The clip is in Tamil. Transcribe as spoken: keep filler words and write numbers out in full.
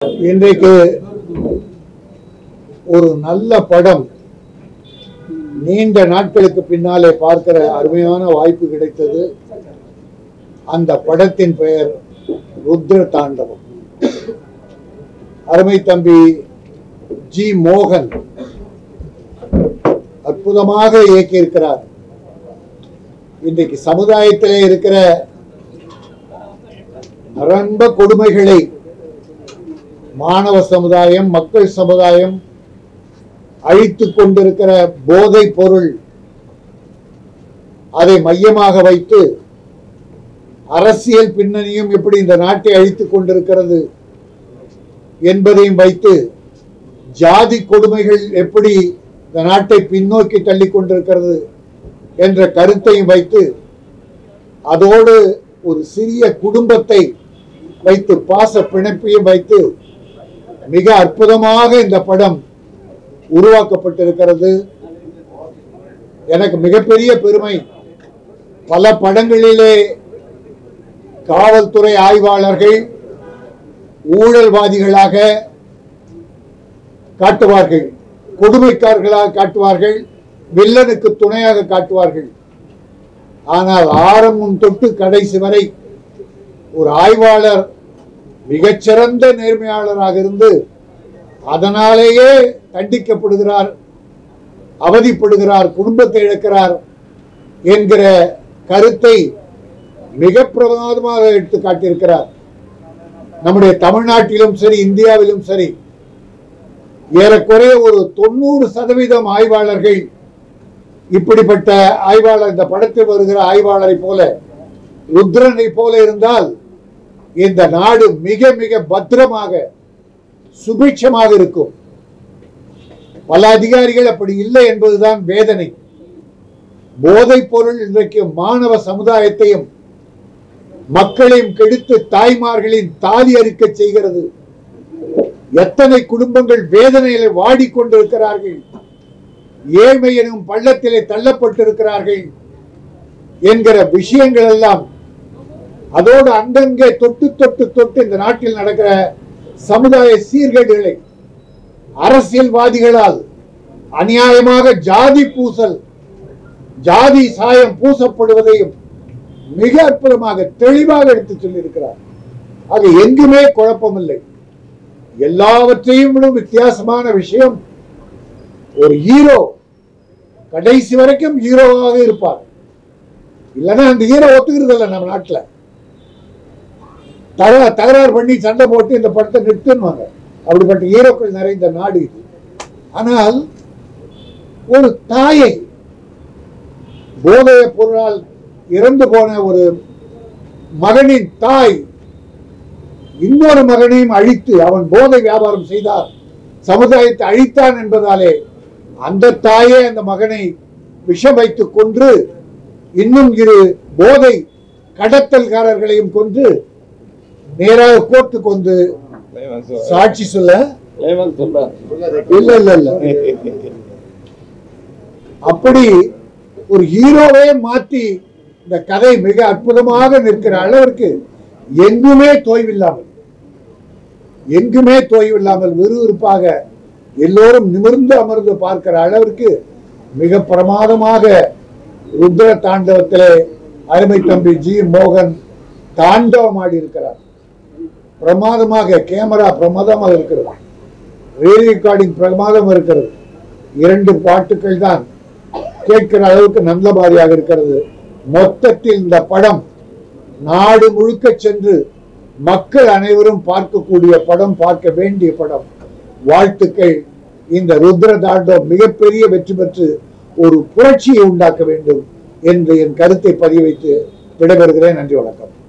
இன்றைக்கு ஒரு நல்ல படம் நீண்ட நாட்களுக்கு பின்னாலே பார்க்கிற அருமையான வாய்ப்பு கிடைத்தது. அந்த படத்தின் பெயர் ருத்ர தாண்டவம். அருமை தம்பி ஜி மோகன் அற்புதமாக இயக்கியிருக்கிறார். இன்றைக்கு சமுதாயத்திலே இருக்கிற நரம்ப கொடுமைகளை மாணவ சமுதாயம், மக்கள் சமுதாயம் அழித்துக் கொண்டிருக்கிற போதை பொருள், அதை மையமாக வைத்து அரசியல் பின்னணியும் எப்படி இந்த நாட்டை அழித்துக் கொண்டிருக்கிறது என்பதையும் வைத்து, ஜாதி கொடுமைகள் எப்படி இந்த நாட்டை பின்னோக்கி தள்ளி கொண்டிருக்கிறது என்ற கருத்தையும் வைத்து, அதோடு ஒரு சிறிய குடும்பத்தை வைத்து பாச பிணைப்பையும் வைத்து மிக அற்புதமாக இந்த படம் உருவாக்கப்பட்டிருக்கிறது. எனக்கு மிகப்பெரிய பெருமை. பல படங்களிலே காவல்துறை ஆய்வாளர்கள் ஊழல்வாதிகளாக காட்டுவார்கள், கொடுமைக்காரர்களாக காட்டுவார்கள், வில்லனுக்கு துணையாக காட்டுவார்கள். ஆனால் ஆரம்பம் தொட்டு கடைசி வரை ஒரு ஆய்வாளர் மிகச்சிறந்த நேர்மையாளராக இருந்து அதனாலேயே தண்டிக்கப்படுகிறார், அவதிப்படுகிறார், குடும்பத்தை இழக்கிறார் என்கிற கருத்தை மிக பிரமாதமாக எடுத்து காட்டியிருக்கிறார். நம்முடைய தமிழ்நாட்டிலும் சரி, இந்தியாவிலும் சரி, ஏறக்குறைய ஒரு தொண்ணூறு சதவீதம் ஆய்வாளர்கள் இப்படிப்பட்ட ஆய்வாளர், இந்த படத்தில் வருகிற ஆய்வாளரை போல, ருத்ரனை போல இருந்தால் இந்த நாடு மிக மிக பத்திரமாக சுபிட்சமாக இருக்கும். பல அதிகாரிகள் அப்படி இல்லை என்பதுதான் வேதனை. போதைப் பொருள் இன்றைக்கு மாணவ சமுதாயத்தையும் மக்களையும் கெடுத்து தாய்மார்களின் தாலி அறுக்க செய்கிறது. எத்தனை குடும்பங்கள் வேதனையில வாடிக்கொண்டிருக்கிறார்கள், ஏழ்மை எனும் பள்ளத்திலே தள்ளப்பட்டிருக்கிறார்கள் என்கிற விஷயங்கள் எல்லாம், அதோடு அங்கங்கே தொட்டு தொட்டு தொட்டு இந்த நாட்டில் நடக்கிற சமுதாய சீர்கேடுகளை அரசியல்வாதிகளால் அநியாயமாக ஜாதி பூசல், ஜாதி சாயம் பூசப்படுவதையும் மிக அற்புதமாக தெளிவாக எடுத்து சொல்லியிருக்கிறார். ஆக எங்குமே குழப்பமில்லை. எல்லாவற்றையும் விட வித்தியாசமான விஷயம், ஒரு ஹீரோ கடைசி வரைக்கும் ஹீரோவாக இருப்பார். இல்லைன்னா அந்த ஹீரோ ஒத்துக்கிறது இல்லை. நம்ம நாட்டில் தக தகராறு பண்ணி சண்டை போட்டு இந்த படத்தை நிறுத்துவாங்க. அப்படிப்பட்ட ஹீரோக்கள் நிறைந்த நாடு இது. ஆனால் ஒரு தாயை, போதைய பொருளால் இறந்து போன ஒரு மகனின் தாய் இன்னொரு மகனையும் அழித்து, அவன் போதை வியாபாரம் செய்தார், சமுதாயத்தை அழித்தான் என்பதாலே அந்த தாயே அந்த மகனை விஷம் வைத்து கொன்று, இன்னும் இரு போதை கடத்தல்காரர்களையும் கொன்று நேராக கோர்ட்டுக்கு வந்து சாட்சி சொல்ல இல்ல இல்ல இல்ல அப்படி ஒரு ஹீரோவே மாற்றி இந்த கதை மிக அற்புதமாக நிற்கிற அளவிற்கு எங்குமே தோய்வில்லாமல் எங்குமே தோய்வில்லாமல் விறுவிறுப்பாக எல்லோரும் நிமிர்ந்து அமர்ந்து பார்க்கிற அளவிற்கு மிக பிரமாதமாக ருத்ர தாண்டவத்திலே அருமை தம்பி ஜி மோகன் தாண்டவம் ஆடி இருக்கிறார். பிரமாதமாக கேமரா பிரமாதமாக இருக்கிறது, ரீல் ரெக்கார்டிங் பிரமாதம் இருக்கிறது. இரண்டு பாட்டுக்கள் தான் கேட்கிற அளவுக்கு நல்ல மாதிரியாக இருக்கிறது. மொத்தத்தில் இந்த படம் நாடு முழுக்க சென்று மக்கள் அனைவரும் பார்க்கக்கூடிய படம், பார்க்க வேண்டிய படம். வாழ்த்துக்கள். இந்த ருத்ர தாண்டவம் மிகப்பெரிய வெற்றி பெற்று ஒரு புரட்சியை உண்டாக்க வேண்டும் என்று என் கருத்தை பதிவு வைத்து விடைபெறுகிறேன். நன்றி, வணக்கம்.